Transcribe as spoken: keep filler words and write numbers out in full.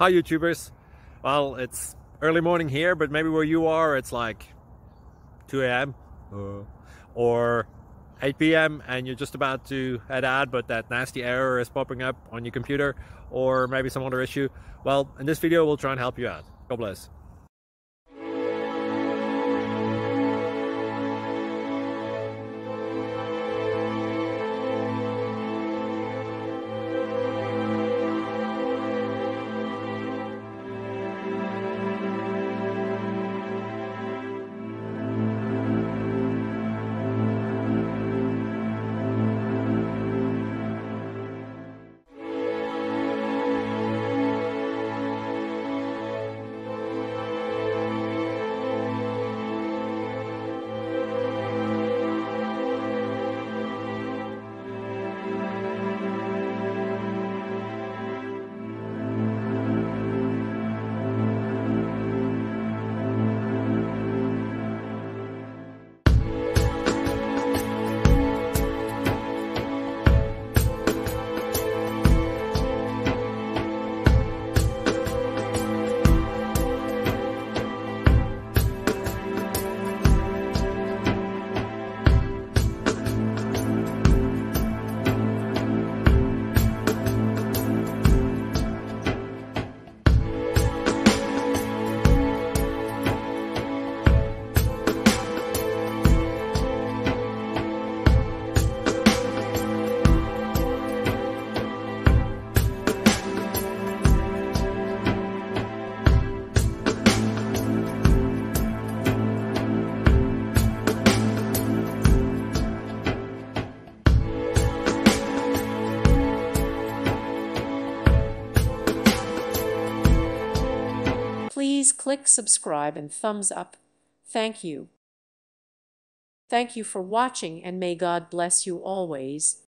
Hi YouTubers. Well, it's early morning here, but maybe where you are it's like two A M Uh, or eight P M and you're just about to head out, but that nasty error is popping up on your computer, or maybe some other issue. Well, in this video we'll try and help you out. God bless. Please click subscribe and thumbs up. Thank you. Thank you for watching, and may God bless you always.